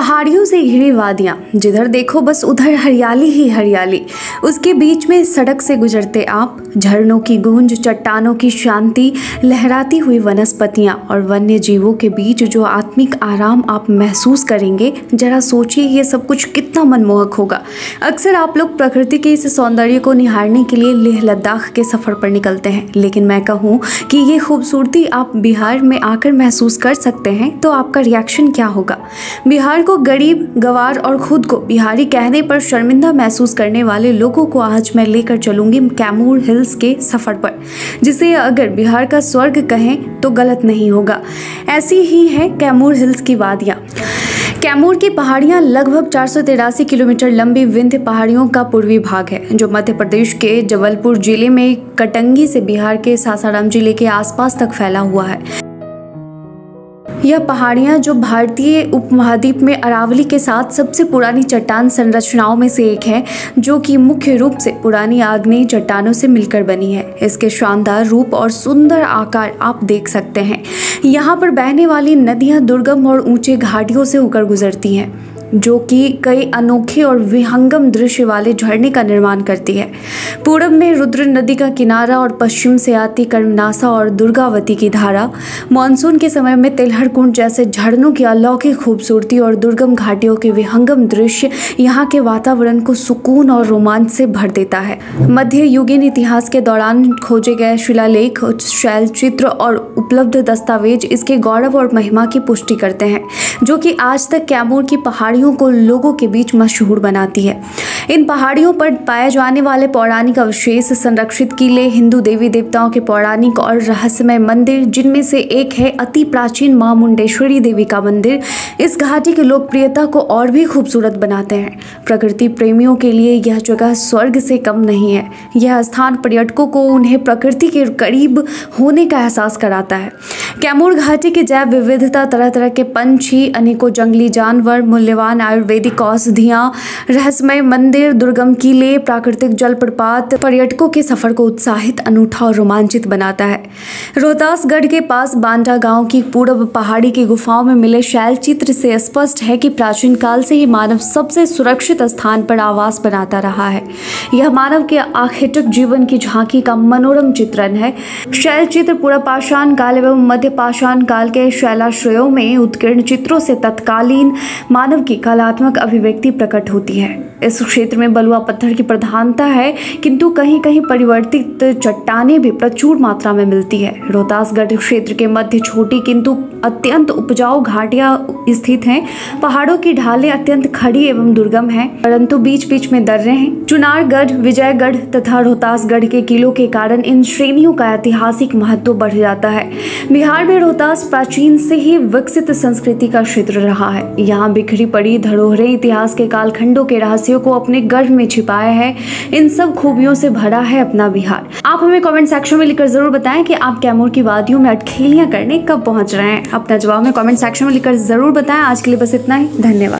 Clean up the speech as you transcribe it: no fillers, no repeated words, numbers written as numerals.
पहाड़ियों से घिरी वादियां, जिधर देखो बस उधर हरियाली ही हरियाली। उसके बीच में सड़क से गुजरते आप, झरनों की गूंज, चट्टानों की शांति, लहराती हुई वनस्पतियां और वन्य जीवों के बीच जो आत्मिक आराम आप महसूस करेंगे, जरा सोचिए ये सब कुछ कितना मनमोहक होगा। अक्सर आप लोग प्रकृति के इस सौंदर्य को निहारने के लिए लेह लद्दाख के सफ़र पर निकलते हैं, लेकिन मैं कहूँ कि ये खूबसूरती आप बिहार में आकर महसूस कर सकते हैं तो आपका रिएक्शन क्या होगा। बिहार को गरीब, गंवार और खुद को बिहारी कहने पर शर्मिंदा महसूस करने वाले लोगों को आज मैं लेकर चलूंगी कैमूर हिल्स के सफर पर, जिसे अगर बिहार का स्वर्ग कहें तो गलत नहीं होगा। ऐसी ही है कैमूर हिल्स की वादियाँ। कैमूर की पहाड़ियाँ लगभग 483 किलोमीटर लंबी विंध्य पहाड़ियों का पूर्वी भाग है, जो मध्य प्रदेश के जबलपुर जिले में कटंगी से बिहार के सासाराम जिले के आसपास तक फैला हुआ है। यह पहाड़ियाँ जो भारतीय उपमहाद्वीप में अरावली के साथ सबसे पुरानी चट्टान संरचनाओं में से एक है, जो कि मुख्य रूप से पुरानी आग्नेय चट्टानों से मिलकर बनी है। इसके शानदार रूप और सुंदर आकार आप देख सकते हैं। यहाँ पर बहने वाली नदियाँ दुर्गम और ऊंचे घाटियों से होकर गुजरती हैं, जो कि कई अनोखे और विहंगम दृश्य वाले झरने का निर्माण करती है। पूरब में रुद्र नदी का किनारा और पश्चिम से आती कर्मनासा और दुर्गावती की धारा। मानसून के समय में तिलहर कुंड जैसे झरनों की अलौकिक खूबसूरती और दुर्गम घाटियों के विहंगम दृश्य यहाँ के वातावरण को सुकून और रोमांच से भर देता है। मध्य युगीन इतिहास के दौरान खोजे गए शिलालेख, शैलचित्र और उपलब्ध दस्तावेज इसके गौरव और महिमा की पुष्टि करते हैं, जो कि आज तक कैमूर की पहाड़ियों को लोगों के बीच मशहूर बनाती है। इन पहाड़ियों पर पाए जाने वाले पौराणिक अवशेष, संरक्षित किले, हिंदू देवी देवताओं के पौराणिक और रहस्यमय मंदिर, जिनमें से एक है अति प्राचीन मां मुंडेश्वरी देवी का मंदिर, इस घाटी की लोकप्रियता को और भी खूबसूरत बनाते हैं। प्रकृति प्रेमियों के लिए यह जगह स्वर्ग से कम नहीं है। यह स्थान पर्यटकों को उन्हें प्रकृति के करीब होने का एहसास कराता है। कैमूर घाटी की जैव विविधता, तरह तरह के पंछी, अनेकों जंगली जानवर, मूल्यवान आयुर्वेदिक औषधियाँ, रहस्यमय मंदिर, दुर्गम किले, प्राकृतिक जलप्रपात पर्यटकों के सफर को उत्साहित, अनूठा और रोमांचित बनाता है। रोहतासगढ़ के पास बांटा गांव की पूर्व पहाड़ी की गुफाओं में मिले शैल चित्र से स्पष्ट है कि प्राचीन काल से ही मानव सबसे सुरक्षित स्थान पर आवास बनाता रहा है। यह मानव के आखेटक जीवन की झांकी का मनोरम चित्रण है। शैल चित्र पूरा पाषाण काल एवं मध्य पाषाण काल के शैलाश्रयों में उत्कीर्ण चित्रों से तत्कालीन मानव की कलात्मक अभिव्यक्ति प्रकट होती है। इस क्षेत्र में बलुआ पत्थर की प्रधानता है, किंतु कहीं कहीं परिवर्तित चट्टानें भी प्रचुर मात्रा में मिलती है। रोहतासगढ़ क्षेत्र के मध्य छोटी किंतु अत्यंत उपजाऊ घाटियां स्थित हैं। पहाड़ों की ढालें अत्यंत खड़ी एवं दुर्गम हैं, परंतु बीच बीच में दर्रे हैं। चुनारगढ़, विजयगढ़ तथा रोहतासगढ़ के किलों के कारण इन श्रेणियों का ऐतिहासिक महत्व बढ़ जाता है। बिहार में रोहतास प्राचीन से ही विकसित संस्कृति का क्षेत्र रहा है। यहाँ बिखरी पड़ी धरोहरें इतिहास के कालखंडों के रहस्यों को अपने गर्भ में छिपाया है। इन सब खूबियों से भरा है अपना बिहार। आप हमें कमेंट सेक्शन में लिखकर जरूर बताएं कि आप कैमूर की वादियों में अटखेलियां करने कब पहुंच रहे हैं। अपना जवाब में कमेंट सेक्शन में लिखकर जरूर बताएं। आज के लिए बस इतना ही। धन्यवाद।